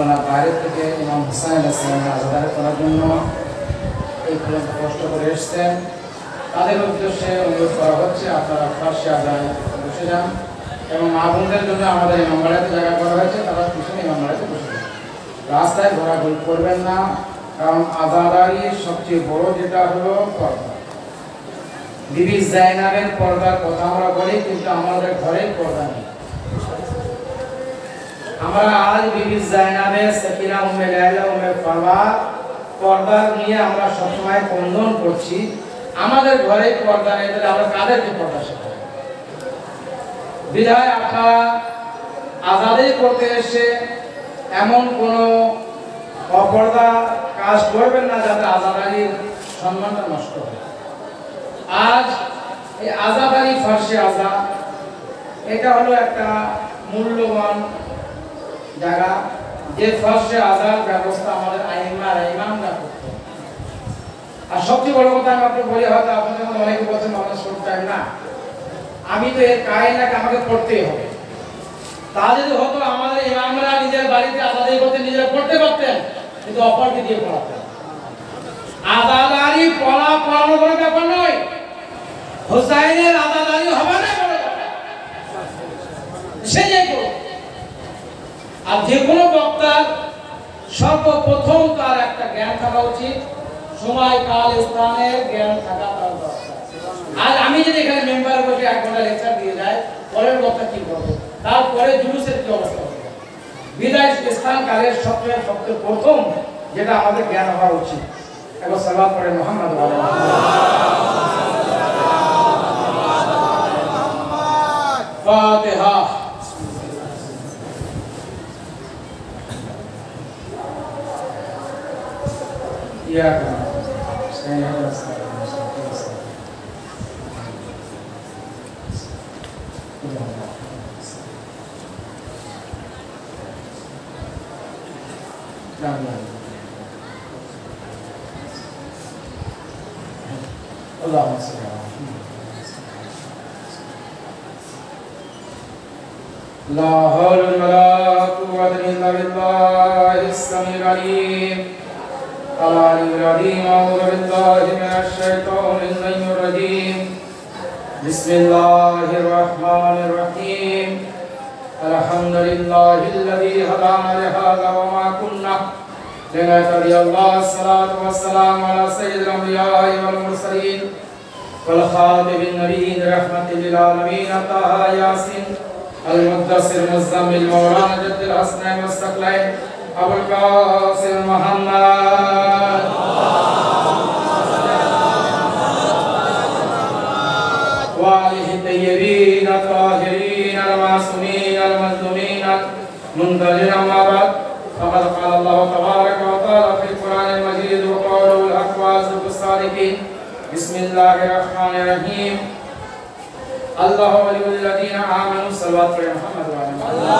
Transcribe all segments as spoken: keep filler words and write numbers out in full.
আপনারা বাইরে থেকে ইমাম হুসাইন আলাইহিস সালামের আজাদার করার জন্য এই পর্যন্ত কষ্ট করে এসেছেন, তাদের উদ্দেশ্যে অনুরোধ করা হচ্ছে আপনারা ফার্সি আজায় বসে যান এবং মা বোনদের জন্য আমাদের ইমাম বাড়িতে জায়গা করা হয়েছে, তারা পিছনে ইমাম বাড়িতে বসে যান। রাস্তায় ঘোরাঘুরি করবেন না, কারণ আজাদারির সবচেয়ে বড় যেটা হলো পর্দা। বিবি জাইনাবের পর্দার কথা আমরা বলি, কিন্তু আমাদের ঘরে পর্দা নেই। আমরা আজ বিবি জাইনাবের সাকিনা উম্মে লাইলা উম্মে ফারওয়া পর্দা নিয়ে আমরা সবসময় কন্দন করছি। আমাদের ঘরে পর্দা নেই, তাহলে আমরা কাদেরকে পর্দা শেখাবো? বিধায় আপনারা আজাদি করতে এসে এমন কোনো অপর্দা কাজ করবেন না যাতে আজাদারির সম্মানটা নষ্ট হয়। আজ এই আজাদারি ফার্সি আজা এটা হলো একটা মূল্যবান জায়গা, যে ফার্সি আজার ব্যবস্থা আমাদের আইমা ইমামরা করতো। আর সবচেয়ে বড় কথা আমি আপনাকে বলি, হয়তো আপনাদের মধ্যে অনেকে বলছেন আমরা শোট টাইম না, আমি তো এর কায়নাকে আমাকে পড়তেই হবে। তা যদি হতো আমাদের ইমামরা নিজের বাড়িতে আজাদি করতে নিজেরা পড়তে পারতেন, কিন্তু অপরকে দিয়ে পড়াতেন। আজাদারি পড়া পড়ানো কোনো ব্যাপার নয়, হুসাইনের আজাদারি হবে না বড় কথা, সে যে করো। আর যে কোনো বক্তার সর্বপ্রথম তার একটা জ্ঞান থাকা উচিত, সময় কাল স্থানের জ্ঞান থাকা তার দরকার। আজ আমি যদি এখানে মেম্বার বসে এক ঘন্টা লেকচার দিয়ে যায়, পরের বক্তা কি করবো, তারপরে জুলুসের কি অবস্থা হবে? বিদায় স্থান কালের সবচেয়ে সবচেয়ে প্রথম যেটা আমাদের জ্ঞান হওয়া উচিত। একবার সালাত পড়ে মুহাম্মদ ফাতিহা। إياك نعبد واستعين اهدنا الصراط المستقيم اللهم صل على محمد. لا حول ولا قوة إلا بالله السميع العليم العلي العظيم. أعوذ بالله من الشيطان اللعين الرجيم. بسم الله الرحمن الرحيم. الحمد لله الذي هدانا لهذا وما كنا لنهتدي الله. الصلاة والسلام على سيد الأنبياء والمرسلين والخاتم النبيين رحمة للعالمين طه ياسين المدثر المزمل مولانا جد الحسنين والثقلين أبو القاسم محمد وآله الطيبين الطاهرين المعصومين المظلومين المنتجين. أما بعد، فقد قال الله تبارك وتعالى في القرآن المجيد وقوله الحق وأصدق الصادقين. بسم الله الرحمن الرحيم. الله ولي الذين آمنوا. صلوات على محمد وعلى آله.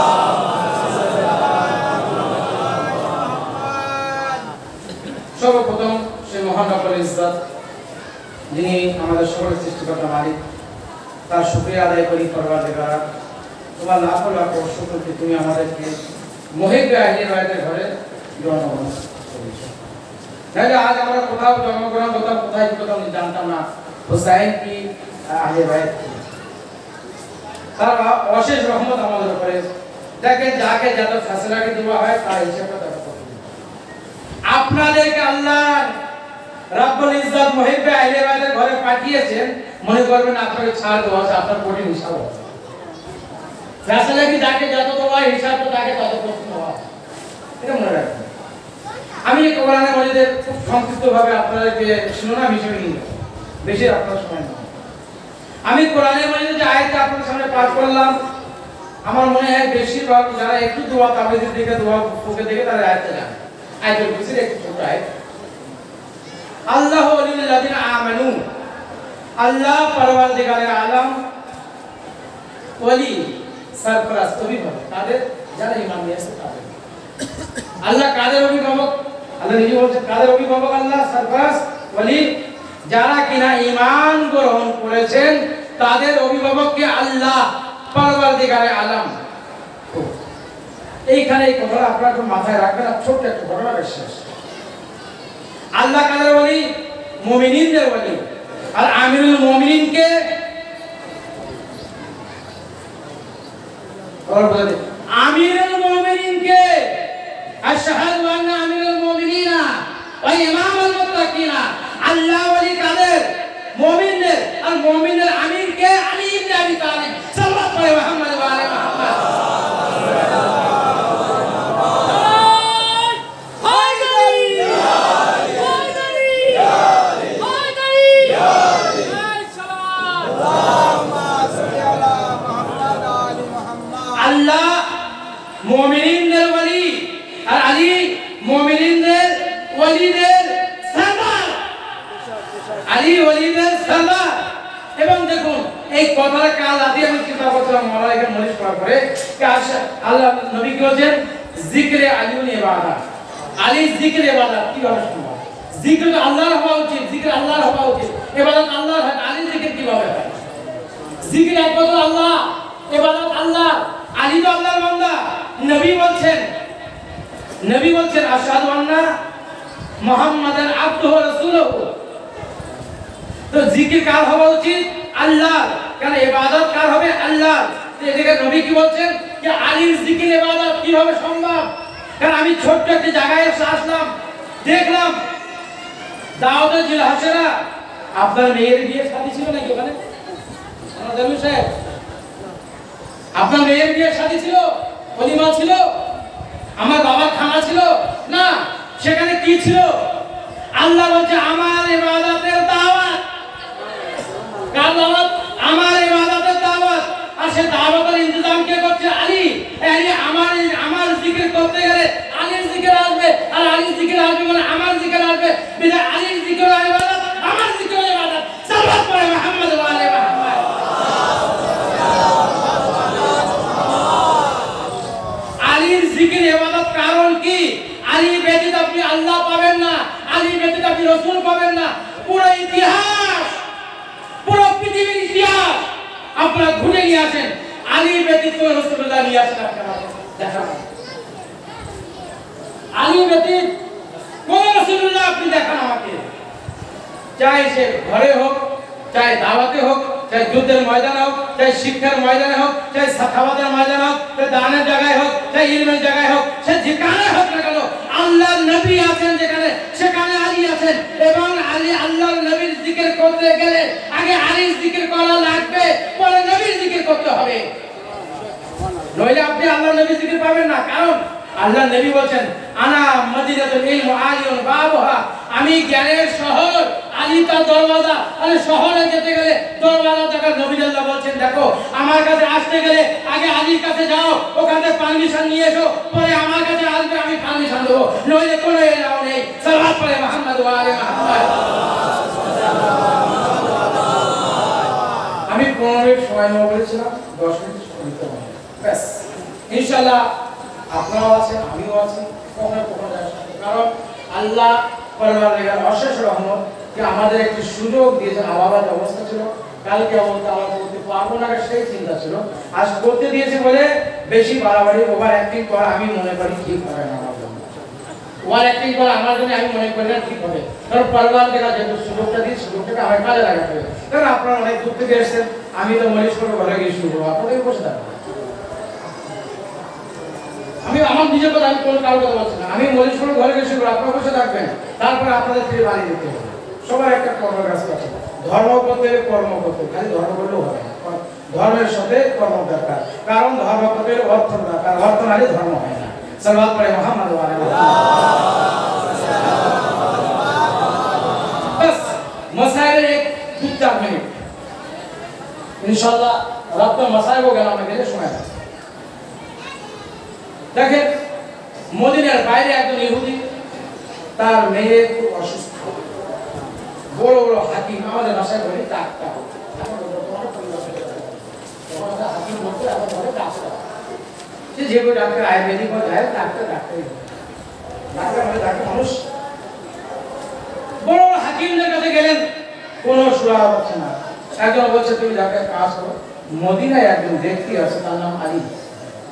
সর্বপ্রথম সে মহান রব্বুল ইজ্জত, যিনি আমাদের সকলের সৃষ্টিকর্তা মালিক, তার শুকরিয়া আদায় করি। পরওয়ারদিগার, তোমার লাখো লাখো শুকর যে তুমি আমাদেরকে মুহিব্বে আহলে বাইতের ঘরে জন্মগ্রহণ করেছো। তাহলে আজ আমরা কোথাও জন্মগ্রহণ কোথাও কোথায় কোথাও জানতাম না হুসাইন কি আহলে বাইত কি। তার অশেষ রহমত আমাদের উপরে। দেখেন যাকে যত ফয়সালাকে দেওয়া হয় তার হিসাবটা তারা করে। আপনাদেরকে আল্লাহ রাব্বুল ইজ্জত মুহিব্বে আহলে বাইতের ঘরে পাঠিয়েছেন, মনে করবেন আপনাকে ছাড় দেওয়া আছে, আপনার কঠিন হিসাব আছে। ফয়সালা কি যাকে যত দেওয়া হয় হিসাব তো তাকে তত করতে হয়, এটা মনে রাখবেন। আমি কোরআনে মাজিদের খুব সংক্ষিপ্তভাবে আপনাদেরকে শিরোনাম হিসেবে নিয়ে যাব, বেশি আপনার সময় না। আমি কোরআনে মাজিদের যে আয়াতটা আপনাদের সামনে পাঠ করলাম, আমার মনে হয় বেশিরভাগ যারা একটু দোয়া তাবিজের দিকে দোয়া ফুকে দেখে তারা আয়াতটা জানে। আয়াতুল কুরসির একটু ছোট আয়াত। আল্লাহু ওয়ালিয়ুল্লাযিনা আমানু, আল্লাহ পরওয়ারদিগারে আলম, ওলি সরফরাজ অভিভাবক তাদের যারা ঈমান নিয়ে আসে তাদের। আল্লাহ কাদের অভিভাবক? আল্লাহ নিজে বলছেন কাদের অভিভাবক? আল্লাহ সরফরাজ ওলি, যারা কিনা ঈমান গ্রহণ করেছেন তাদের অভিভাবককে আল্লাহ পরওয়ারদিগারে আলম। এইখানে এই কথাটা আপনারা একটু মাথায় রাখবেন। আর ছোট্ট একটা ঘটনা শেষ। আল্লাহ কাদের ওলি? মুমিনিনদের ওলি। আর আমিরুল মুমিনিনকে আমিরুল মুমিনিনকে আশহাদু আন্না আমিরুল মুমিনিনা ওয়া ইমামুল মুত্তাকিনা। আল্লাহ ওলি কাদের? মুমিনদের। আর মুমিনদের আমিরকে আলী ইবনে আবি তালিব। সাল্লাল্লাহু আলাইহি ওয়া মুহাম্মদ ওয়া আলি মুহাম্মদ। আল্লাহ মুমিনদের ওলি আর আলী মুমিনদের ওলিদের সরদার। আলী ওলিদের সরদার। এবং দেখুন এই কথাটা কাল রাতে আমি চিন্তা করছিলাম মাওলানা মরিশ পড়ার পরে যে আল্লাহ নবী কি বলেন? জিকরে আলিউল ইবাদত। আলী জিকরে ইবাদত কিভাবে সম্ভব? জিকর তো আল্লাহর হওয়া উচিত, জিকর আল্লাহর হওয়া উচিত, ইবাদত আল্লাহর হয়। আলী জিকর কিভাবে হয়? জিকর একমাত্র আল্লাহ, ইবাদত আল্লাহ। আলী তো আল্লাহর বান্দা। নবী বলছেন নবী বলছেন আশহাদু আন্না মুহাম্মাদান আবদুহু ওয়া রাসূলুহু। তো জিকির কার হওয়া উচিত? আল্লাহর। কারণ ইবাদত কার হবে? আল্লাহর। এদিকে নবী কি বলছেন যে আলীর জিকির ইবাদত কিভাবে সম্ভব? কারণ আমি ছোট্ট একটা জায়গায় এসে আসলাম, দেখলাম দাউদ জিল হাসেরা আপনার মেয়ের বিয়ে শাদী ছিল নাকি ওখানে? আমাদের সাহেব আপনার মেয়ের বিয়ের শাদী ছিল, ওলিমা ছিল, আমার বাবার খানা ছিল না। সেখানে কি ছিল? আল্লাহ বলছে আমার ইবাদতের দাওয়াত। কার দাওয়াত? আমার ইবাদতের দাওয়াত। আর সে দাওয়াতের ইন্তজাম কে করছে? আলী। এই আমার আমার জিকির করতে গেলে আলীর জিকির আসবে, আর আলীর জিকির আসবে মানে আমার জিকির আসবে। বিধায় আলীর জিকির আর ইবাদত, আমার জিকির আর ইবাদত। সাল্লাল্লাহু আলাইহি মুহাম্মদ ওয়া আলি মুহাম্মদ। আলীর জিকির ইবাদত কারণ কি? আলী ব্যতীত আপনি আল্লাহ পাবেন না, আলী ব্যতীত আপনি রাসূল পাবেন না। পুরো ইতিহাস, পুরো পৃথিবীর ইতিহাস আপনারা ঘুরে নিয়ে আসেন, আলী ব্যতীত রাসূলুল্লাহ নিয়ে আসেন আপনারা দেখান। আলী ব্যতীত কোন রাসূলুল্লাহ আপনি দেখান আমাকে। চাই সে ঘরে হোক, চাই দাওয়াতে হোক, চাই যুদ্ধের ময়দানে হোক, চাই শিক্ষার ময়দানে হোক, চাই সাখাওয়াতের ময়দানে হোক, চাই দানের জায়গায় হোক, চাই ইলমের জায়গায় হোক, সে যেখানে হোক না কেন আল্লাহর নবী আছেন যেখানে, সেখানে আলী আছেন। এবং আলী আল্লাহর নবীর জিকির করতে গেলে আগে আলীর জিকির করা লাগবে, পরে নবীর জিকির করতে হবে। নইলে আপনি আল্লাহর নবীর জিকির পাবেন না। কারণ আল্লাহ নবী বলেন আনা মদিনাতুল ইলম আলিউন বাবুহা। আমি জ্ঞানের শহর, আলী তার দরওয়াজা। মানে শহরে যেতে গেলে দরওয়াজা থেকে নবী আল্লাহ বলেন দেখো আমার কাছে আসতে গেলে আগে আলীর কাছে যাও, ওখান থেকে পারমিশন নিয়ে এসো, পরে আমার কাছে আসবে, আমি পারমিশন দেবো। নইলে কোনো এলাও নেই। সাল্লাল্লাহু আলাইহি মুহাম্মদ ওয়া আলি মুহাম্মদ। আমি পনেরো মিনিট সময় নেব বলেছিলাম, দশ মিনিট নিতে হবে ব্যাস। ইনশাআল্লাহ আপনারাও আছেন, আমিও আছি, কখনো কখনো কারণ আল্লাহ পরমাত্মার অশেষ রহমত যে আমাদের একটি সুযোগ দিয়েছেন। আমার অবস্থা ছিল কালকে অবস্থা আমার করতে পারবো না, সেই চিন্তা ছিল। আজ করতে দিয়েছে বলে বেশি বাড়াবাড়ি ওভার অ্যাক্টিং করা আমি মনে করি ঠিক হবে না। আমার জন্য ওভার অ্যাক্টিং করা আমার জন্য আমি মনে করি না ঠিক হবে। কারণ পরবার দেখা যেহেতু সুযোগটা দিই, সুযোগটাকে আমার কাজে লাগাতে হবে। কারণ আপনারা অনেক দূর থেকে এসেছেন, আমি তো মরিশ করে ঘরে গিয়ে শুরু করবো, আপনাদের বসে থাকবো। আমি আমার নিজের কথা আমি কোনো কারোর কথা বলছি না। আমি মরিশ করে ঘরে গিয়ে শুরু করবো, আপনারা বসে থাকবেন, তারপরে আপনাদের ফিরে বাড়ি দিতে হবে। সবার একটা কর্ম কাজ আছে, ধর্ম করতে কর্ম করতে, খালি ধর্ম করলেও হবে না, ধর্মের সাথে কর্ম দরকার। কারণ ধর্ম করতে অর্থ দরকার, অর্থ নালে ধর্ম হয় না। সাল্লাল্লাহু আলাইহি মুহাম্মদ ওয়া আলি বাস মাসাইলের এক দু চার মিনিট ইনশাআল্লাহ রাত মাসাইল গেল আমাদের সময়। দেখেন মদিনার বাইরে একজন ইহুদি, তার মেয়ে খুব অসুস্থ, বড় বড় হাকিম, আমাদের ভাষায় বলি ডাক্তার, সে যে কোনো ডাক্তার আয়ুর্বেদিক যায়, ডাক্তার ডাক্তারই ডাক্তার মানে ডাক্তার মানুষ। বড় বড় হাকিমদের কাছে গেলেন, কোনো সুরা হচ্ছে না। একজন বলছে তুমি ডাক্তার কাজ করো, মদিনায় একজন ব্যক্তি আছে তার নাম আলী,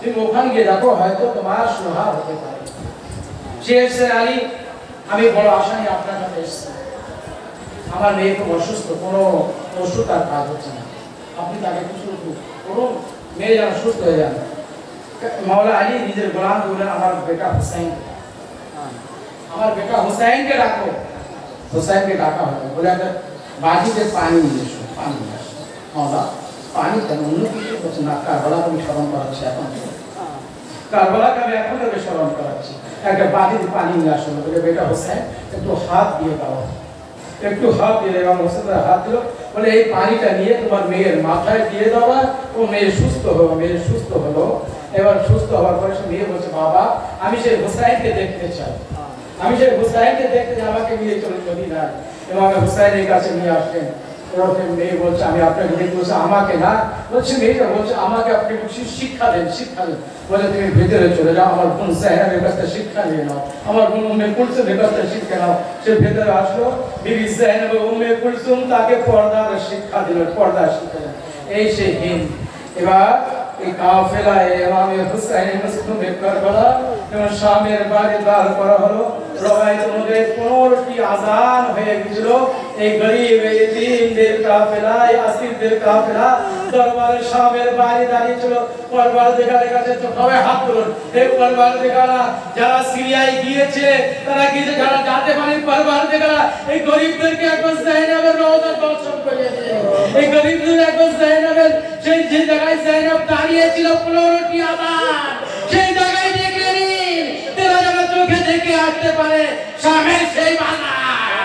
তুমি ওখানে গিয়ে দেখো হয়তো তোমার সুহাগ হতে পারে। শেষ আলী আমি বড় আশা নিয়ে আপনার কাছে এসেছি, আমার মেয়ে খুব অসুস্থ, কোনো ওষুধ আর কাজ হচ্ছে না, আপনি তাকে কিছু করুন, মেয়ে যেন সুস্থ হয়ে যান। মাওলা আলী নিজের গোলাম বললেন আমার বেটা হুসাইন, আমার বেটা হুসাইনকে ডাকো। হুসাইনকে ডাকা হলো, বলে একটা বাটিতে পানি নিয়ে এসো, পানি নিয়ে আসো। মাওলা পানি কেন, অন্য কিছু করছে না, কারবালাকে আমি স্মরণ করাচ্ছি, এখন কারবালাকে আমি এখন তোকে স্মরণ করাচ্ছি, একটা বাটিতে পানি নিয়ে আসো। বলে বেটা হুসাইন একটু হাত দিয়ে দাও, একটু হাত দিয়ে এবং হোসেনের হাত দিল, বলে এই পানিটা নিয়ে তোমার মেয়ের মাথায় দিয়ে দেওয়া, ও মেয়ে সুস্থ হলো। মেয়ে সুস্থ হলো। এবার সুস্থ হওয়ার পরে সে মেয়ে বলছে বাবা আমি সেই হুসাইনকে দেখতে চাই, আমি সেই হুসাইনকে দেখতে চাই, আমাকে নিয়ে চলে মদিনায়। এবং হুসাইনের কাছে নিয়ে আসলেন। এরকম মেয়ে বলছে আমি আপনাকে দেখতে, বলছে আমাকে না, বলছে মেয়েটা বলছে আমাকে আপনি শিক্ষা দেন, শিক্ষা দেন। বলে তুমি ভেতরে চলে যাও, আমার বোন জাইনাবের কাছ থেকে শিক্ষা নিয়ে নাও, আমার বোন উম্মে কুলসুমের কাছ থেকে শিক্ষা নাও। সে ভেতরে আসলো, বিবি জাইনাব উম্মে কুলসুম তাকে পর্দার শিক্ষা দিল, পর্দার শিক্ষা দিল। এই সে হিন্দ। এবার এই কাফেলায় ইমামে হুসাইন মুসলিমে কারবালা এবং শামের বাড়ি দাঁড় করা হলো। রওয়ায়েত অনুযায়ী পনেরোটি আযান হয়ে গিয়েছিল। এই গরীব এতিমদের কাফেলায়, আসিরদের কাফেলা দরবারে শামের বাড়ি দাঁড়িয়ে ছিল। পরওয়ারদিগারের কাছে তো সবাই হাত তুলুন, হে পরওয়ারদিগারা, যারা সিরিয়ায় গিয়েছে তারা গিয়েছে, যারা যেতে পারেনি পরওয়ারদিগারা এই গরীবদেরকে একবার জাইনাবের রওজা দর্শন করিয়ে দিও। এই গরীবদের একবার জাইনাবের সেই যে জায়গায় জাইনাব দাঁড়িয়ে ছিল পনেরোটি আযান, সেই জায়গায় দেখে নিন, তারা যেন চোখে দেখে আসতে পারে শামের সেই বাজার।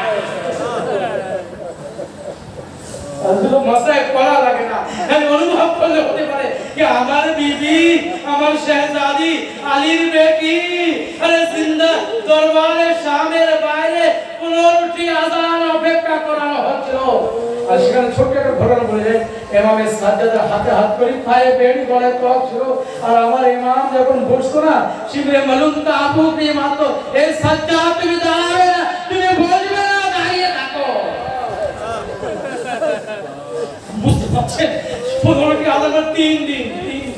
শুধু মশাই পড়া লাগে না, অনুভব করলে হতে পারে कि আমার বিবি, আমার শেহজাদি আলীর বেটি আরে জিন্দা দরবারে শামের বাইরে পনেরোটি আযান অপেক্ষা করানো হচ্ছিল। আর সেখানে ছোট্ট একটা ঘটনা বলে যায়, ইমামে সাজ্জাদের হাতে হাত করে পায়ে বেড়ি গলায় তক ছিল। আর আমার ইমাম যখন বসতো না, শিবরে মালুম তা আপু দিয়ে মাত্র এই সাজ্জাদ তুমি দাঁড়াবে না, তুমি বসবে না, দাঁড়িয়ে থাকো। বুঝতে পারছেন, পনেরোটি আযান তিন দিন,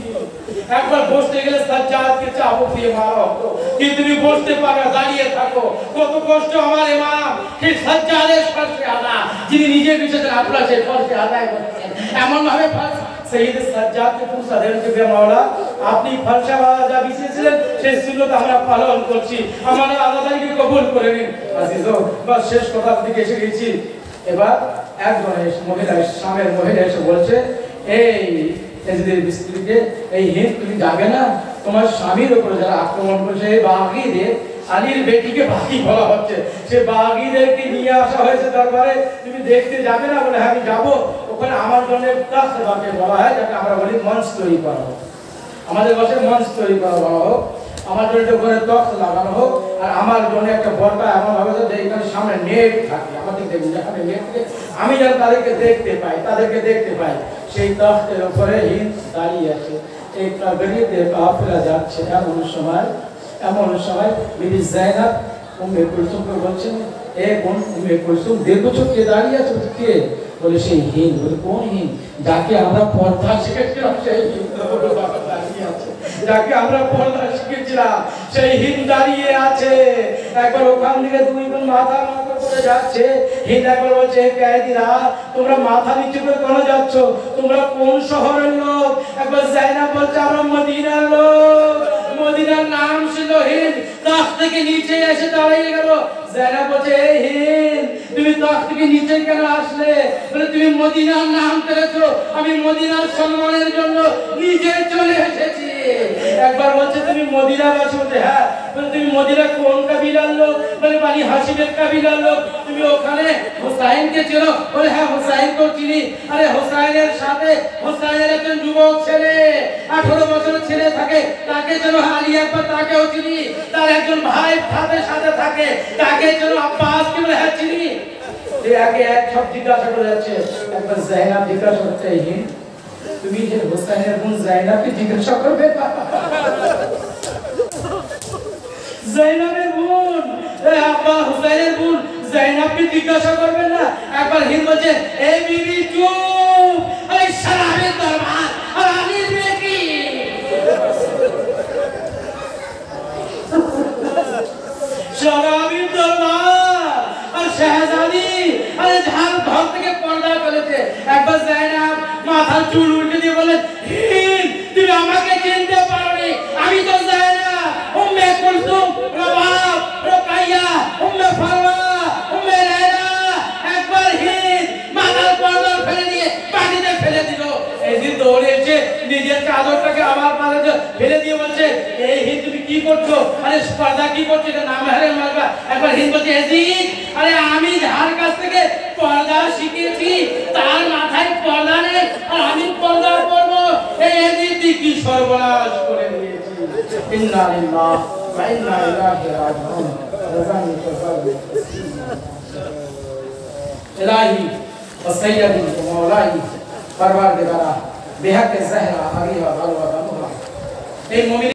একবার বসতে গেলে সাজ্জাদকে চাবুক দিয়ে মারা হতো, কিন্তু তুমি বসতে পারো, দাঁড়িয়ে থাকো। কত কষ্ট আমার ইমাম সেই সাজ্জাদের ফরজে আদা, যিনি নিজে বিশেষের আপনার সেই ফরজে আদায় করতেন এমন ভাবে শহীদ সাজ্জাদকে পুরস্কার দেন যে মাওলা আপনি ফরজে আদা বিশেষের সেই সুন্নাত আমরা পালন করছি, আমাদের আদায়কে কবুল করে নিন। আজিজো বাস শেষ কথা দিকে এসে গেছি। এবার একজন মহিলা, শামের মহিলা এসে বলছে, এই এজদের স্ত্রীকে এই হিন্দ তুমি যাবে না, তোমার স্বামীর উপরে যারা আক্রমণ করেছে এই বাগীদের, আলীর বেটিকে বাগী বলা হচ্ছে, সে বাগীদেরকে নিয়ে আসা হয়েছে দরবারে, তুমি দেখতে যাবে না? বলে হ্যাঁ আমি যাবো। ওখানে আমার জন্য তাসবাকে বলা হয়, যাকে আমরা বলি মঞ্চ তৈরি করা হোক, আমাদের বসে মঞ্চ তৈরি করা বলা হোক, আমার জন্য ওখানে তখ্ত লাগানো হোক, আর আমার জন্য একটা বড়টা এমন হবে যে এখানে সামনে নেট থাকে, আমাদের দেখুন যেখানে নেট থাকে আমি যেন তাদেরকে দেখতে পাই, তাদেরকে দেখতে পাই। সেই তখ্তের উপরে হিন্দ দাঁড়িয়ে আছে, এই গরীবদের কাফেলা যাচ্ছে। এমন সময় এমন সময় বিবি জাইনাব উম্মে কুলসুমকে বলছেন, এ বোন উম্মে কুলসুম দেখছো কে দাঁড়িয়ে আছে? কে? বলে সেই হিন্দ। বলে কোন হিন্দ? যাকে আমরা পর্দা শিখেছিলাম সেই হিন্দ দাঁড়িয়ে আছে, যাকে আমরা পর্দা শিখেছিলাম সেই হিন্দ দাঁড়িয়ে আছে। একবার ওখান থেকে দুই বোন মাথা নত করে যাচ্ছে। হিন্দ একবার বলছে, কয়েদিরা তোমরা মাথা নিচু করে কেন যাচ্ছ? তোমরা কোন শহরের লোক? একবার জাইনাব বলছে আমরা মদিনার লোক। মদিনার নাম ছিল হিন্দ। তাখ থেকে নিচে এসে দাঁড়িয়ে গেল। জাইনাব বলছে, এই হিন্দ তুমি তাখ থেকে নিচে কেন আসলে? বলে তুমি মদিনার নাম করেছো, আমি মদিনার সম্মানের জন্য নিচে চলে এসেছি। একবার বলছে তুমি মদিনাবাসী? বলছে হ্যাঁ। বলে তুমি মদিনা কোন কাবিলার লোক? বলে বানি হাশিমের কাবিলার লোক। তুমি ওখানে হুসাইনকে চেনো? বলে হ্যাঁ হুসাইনকে চিনি। আরে হুসাইনের সাথে হুসাইনের একজন যুবক ছেলে, আঠারো বছরের ছেলে থাকে, তাকে যেন আলী একবার তাকেও চিনি। তার একজন ভাই সাথে সাথে থাকে, তাকে যেন আব্বাস কি? বলে হ্যাঁ চিনি। যে আগে এক সব জিজ্ঞাসা করে যাচ্ছে। একবার জাইনাব জিজ্ঞাসা করতে, হিন্দ তুমি যে হুসাইনের বোন জাইনাবকে জিজ্ঞাসা করবে? জাইনাবের বোন, এই আব্বা হুসাইনের বোন জাইনাবকে জিজ্ঞাসা করবে না? একবার হিন্দ বলছে, এই বিবি চুপ, এই সারাবের দরবার আর আলীর বেটি। शराबी दरबार और शहजादी अरे ঝাল ঘর থেকে পর্দা ফেলেছে একবার জায়নাব মাথার চুল উল্টে দিয়ে বলে হিন্দ তুমি আমাকে চিনতে পারোনি আমি তো জায়নাব উম্মে কুলসুম রবাব রোকাইয়া উম্মে ফারওয়া উম্মে লায়লা একবার হিন্দ মাথার পর্দা ফেলে দিয়ে পানিতে ফেলে দিল এই যে দৌড়ে এসে নিজের চাদরটাকে আমার মাথায় ফেলে দিয়ে বলছে এই হিন্দ তুমি কি করছো আরে পর্দা কি করছো এটা নাম হারে মারবা একবার হিন্দ বলছে এজিদ আরে আমি যার কাছ থেকে পর্দা শিখেছি তার মাথায় পর্দা নেই আর আমি পর্দা করব এই এজিদ কি সর্বনাশ করে দিয়েছি ইন্না লিল্লাহ ওয়া ইন্না ইলাইহি রাজিউন রাজানি তাসাল্লু ইলাহি ওয়া সাইয়্যিদি ওয়া মাওলাই পরওয়ারদিগারা বিহক জাহরা হাবিবা বালওয়া বানুরা এই মুমিন